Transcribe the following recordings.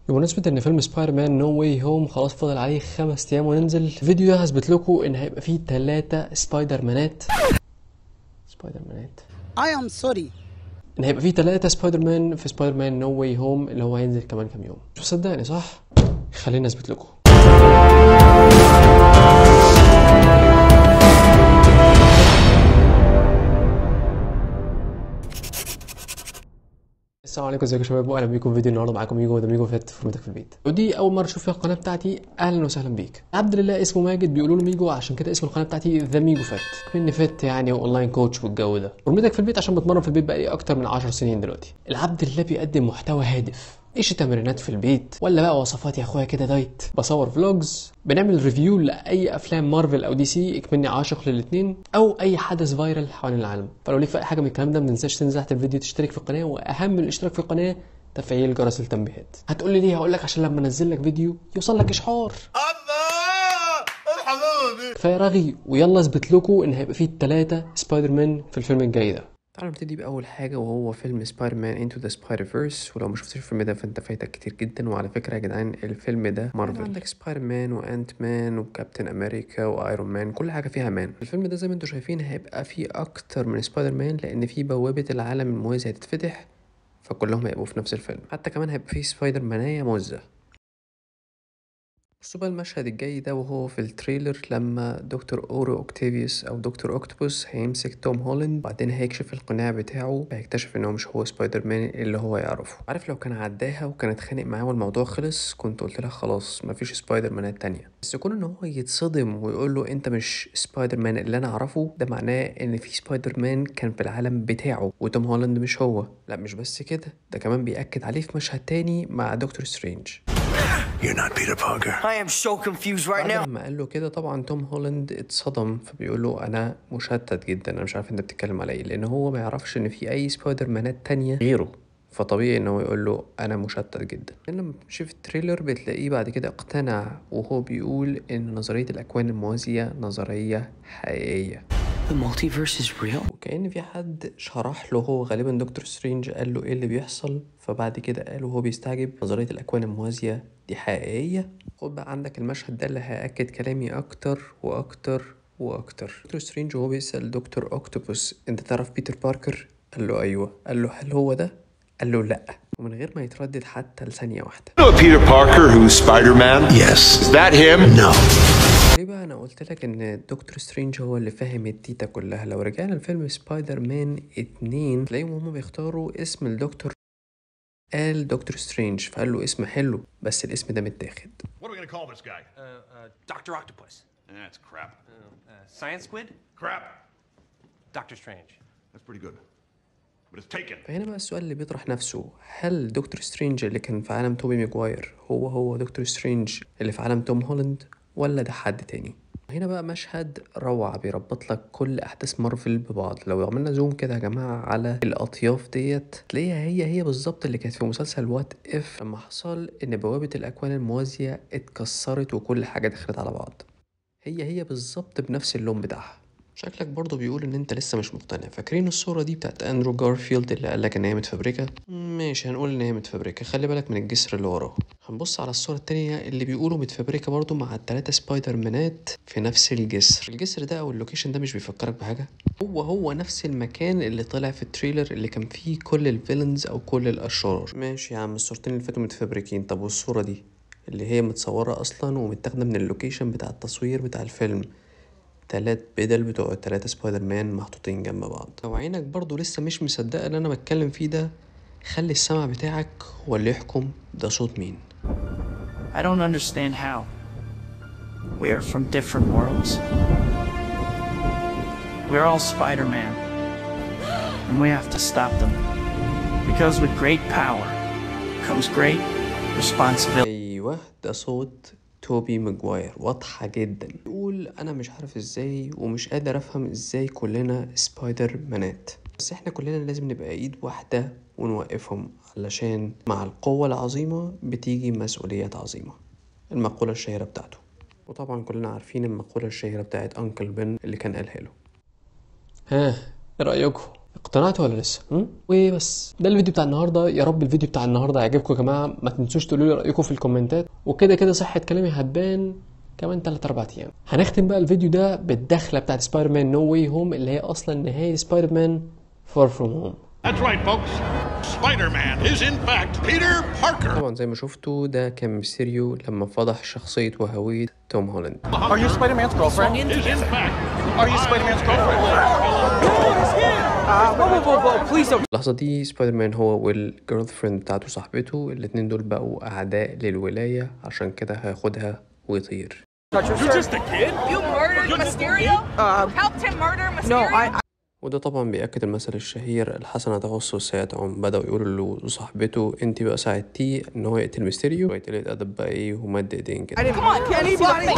بمناسبة ان فيلم سبايدر مان نو واي هوم خلاص فاضل عليه 5 ايام وننزل، الفيديو ده هثبت لكم ان هيبقى فيه 3 سبايدر مانات. I am sorry. ان هيبقى فيه 3 سبايدر مان في سبايدر مان نو واي هوم اللي هو هينزل كمان كام يوم. مش مصدقني صح؟ خليني اثبت لكم. السلام عليكم، ازيكم يا شباب، واهلا بيكم في فيديو النهارده. معاكم ميجو، وده ميجو فات فورمتك في البيت. ودي اول مره تشوف فيها القناه بتاعتي، اهلا وسهلا بيك. عبد الله اسمه ماجد، بيقولوا له ميجو، عشان كده اسم القناه بتاعتي ذا ميجو فات، مني فات يعني، واونلاين كوتش والجو ده. فورمتك في البيت عشان بتمرن في البيت بقالي اكتر من 10 سنين دلوقتي. العبد الله بيقدم محتوى هادف، ايش تمرينات في البيت ولا بقى وصفات يا اخويا كده دايت، بصور فلوجز، بنعمل ريفيو لاي افلام مارفل او دي سي، اكمني عاشق للاثنين، او اي حدث فايرال حوالين العالم. فلو ليك في اي حاجه من الكلام ده ما تنساش تنزل تحت الفيديو تشترك في القناه، واهم من الاشتراك في القناه تفعيل جرس التنبيهات. هتقول لي ليه؟ هقول لك عشان لما انزل لك فيديو يوصل لك اشعار. الله الحمام. كفايه رغي، ويلا اثبت لكم ان هيبقى فيه 3 سبايدر مان في الفيلم الجاي ده. تعالوا نبتدي باول حاجه، وهو فيلم سبايدر مان انتو ذا سبايدر فيرس. ولو ما شفتش الفيلم ده فانت فايتك كتير جدا. وعلى فكره يا جدعان، الفيلم ده مارفل، عندك سبايدر مان وانت مان وكابتن امريكا وايرون مان، كل حاجه فيها مان. الفيلم ده زي ما انتم شايفين هيبقى فيه اكتر من سبايدر مان، لان فيه بوابه العالم الموازي هتتفتح، فكلهم هيبقوا في نفس الفيلم. حتى كمان هيبقى فيه سبايدر مانية موزة. بصوا بقى المشهد الجاي ده، وهو في التريلر لما دكتور اورو اوكتافيوس او دكتور اوكتوبوس هيمسك توم هولاند، بعدين هيكشف القناع بتاعه، هيكتشف ان هو مش هو سبايدر مان اللي هو يعرفه. عارف لو كان عداها وكان اتخانق معاه والموضوع خلص، كنت قلت لك خلاص مفيش سبايدر مانات تانية. بس يكون ان هو يتصدم ويقول له انت مش سبايدر مان اللي انا اعرفه، ده معناه ان في سبايدر مان كان في العالم بتاعه وتوم هولاند مش هو. لا مش بس كده، ده كمان بيأكد عليه في مشهد تاني مع دكتور سترينج. You're not Peter Parker. I am so confused right now. لما قال له كده طبعا توم هولاند اتصدم، فبيقول له انا مشتت جدا، انا مش عارف انت بتتكلم على ايه، لان هو ما يعرفش ان في اي سبايدر مانات تانية غيره، فطبيعي ان هو يقول له انا مشتت جدا. لما شوف التريلر بتلاقيه بعد كده اقتنع، وهو بيقول ان نظرية الاكوان الموازية نظرية حقيقية. The multiverse is real. وكأن في حد شرح له، هو غالبا دكتور سترينج قال له ايه اللي بيحصل، فبعد كده قال وهو بيستعجب نظرية الأكوان الموازية دي حقيقية. خد بقى عندك المشهد ده اللي هيأكد كلامي أكتر وأكتر وأكتر. دكتور سترينج وهو بيسأل دكتور أوكتوبوس أنت تعرف بيتر باركر؟ قال له أيوه. قال له هل هو ده؟ قال له لأ، ومن غير ما يتردد حتى لثانية واحدة. You know Peter Parker who's Spider-Man? Yes. Is that him? No. ليه بقى انا قلت لك ان دكتور سترينج هو اللي فاهم التيتا كلها؟ لو رجعنا لفيلم سبايدر مان 2 تلاقيهم هما بيختاروا اسم الدكتور، قال دكتور سترينج فقال له اسم حلو بس الاسم ده متاخد. What are we gonna call this guy? Dr. Octopus. That's crap. Science Squid? Crap. Doctor Strange. That's pretty good. But it's taken. فهنا بقى السؤال اللي بيطرح نفسه، هل دكتور سترينج اللي كان في عالم توبي ماجواير هو دكتور سترينج اللي في عالم توم هولاند، ولا ده حد تاني؟ هنا بقى مشهد روعة بيربط لك كل أحداث مارفل ببعض. لو عملنا زوم كده يا جماعة على الأطياف ديت، تلاقيها هي بالظبط اللي كانت في مسلسل وات إف، لما حصل إن بوابة الأكوان الموازية اتكسرت وكل حاجة دخلت على بعض. هي بالظبط بنفس اللون بتاعها. شكلك برضو بيقول ان انت لسه مش مقتنع. فاكرين الصورة دي بتاعت اندرو جارفيلد اللي قالك ان هي متفبركة؟ ماشي، هنقول ان هي متفبركة، خلي بالك من الجسر اللي وراه. هنبص على الصورة التانية اللي بيقولوا متفبركة برضو مع ال3 سبايدر مانات في نفس الجسر ده او اللوكيشن ده. مش بيفكرك بحاجة؟ هو نفس المكان اللي طلع في التريلر اللي كان فيه كل الفيلنز او كل الاشرار. ماشي يا عم، الصورتين اللي فاتوا متفبركين، طب والصورة دي اللي هي متصورة اصلا ومتاخدة من اللوكيشن بتاع التصوير بتاع الفيلم، 3 بدل بتوع 3 سبايدر مان محطوطين جنب بعض. لو عينك برضو لسه مش مصدقه اللي انا بتكلم فيه ده، خلي السمع بتاعك هو اللي يحكم ده صوت مين. I don't understand how. We are from different worlds. We're all Spider-Man. And we have to stop them. Because with great power comes great responsibility. ايوه ده صوت توبي ماجواير، واضحة جدا. يقول انا مش عارف ازاي ومش قادر افهم ازاي كلنا سبايدر مانات، بس احنا كلنا لازم نبقى ايد واحدة ونوقفهم، علشان مع القوة العظيمة بتيجي مسؤوليات عظيمة. المقولة الشهيرة بتاعته، وطبعا كلنا عارفين المقولة الشهيرة بتاعت انكل بن اللي كان قالها له. ها ايه رأيكم؟ اقتنعتوا ولا لسه؟ وبس ده الفيديو بتاع النهارده. يا رب الفيديو بتاع النهارده يعجبكم يا جماعه. ما تنسوش تقولوا لي رايكم في الكومنتات، وكده كده صحه كلامي هتبان كمان 3-4 ايام. هنختم بقى الفيديو ده بالدخله بتاعت سبايدر مان نو واي هوم، اللي هي اصلا نهايه سبايدر مان فار فروم هوم. That's right, folks. Spider-Man is in fact Peter Parker. طبعا زي ما شفتوا ده كان ميستيريو لما فضح شخصية وهوية توم هولاند. Are you Spider-Man's girlfriend? Is in fact. Are you Spider-Man's girlfriend? Whoa, please don't. اللحظة دي سبايدر مان هو والجيرل فريند بتاعته صاحبته، الاتنين دول بقوا أعداء للولاية، عشان كده هياخدها ويطير. You're just a kid. You murdered Mysterio? Helped him murder Mysterio? No, وده طبعا بيأكد المثل الشهير الحسنة تخص والسيئة تعم. بدأوا يقولوا لصاحبته انت بقى ساعدتيه ان هو يقتل ميستيريو، وقتل ادب بقى ايه ومد ايدين كده. Come on, can anybody?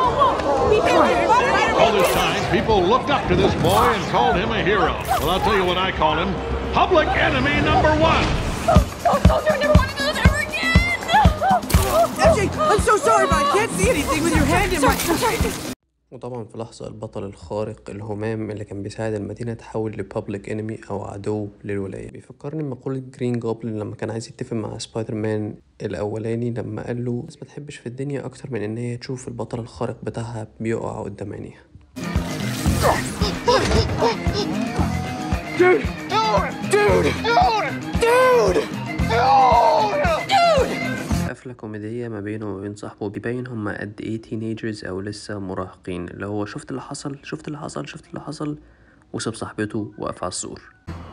All this time, people looked up to this boy and called him a hero. Well, I'll tell you what I call him. Public enemy number one. Soldier, I never want to do this ever again! MJ, I'm so sorry, but I can't see anything with your hand in my... وطبعا في لحظة البطل الخارق الهمام اللي كان بيساعد المدينة تحول لبابليك انمي او عدو للولاية. بيفكرني بمقولة جرين جوبلin لما كان عايز يتفق مع سبايدر مان الاولاني، لما قال له الناس ما تحبش في الدنيا اكتر من ان هي تشوف البطل الخارق بتاعها بيقع قدام عينيها. قفلة كوميدية ما بينه وما بين صاحبه، بيبين هما قد ايه تينيجرز او لسه مراهقين، اللي هو شفت اللي حصل وساب صاحبته وقف على السور.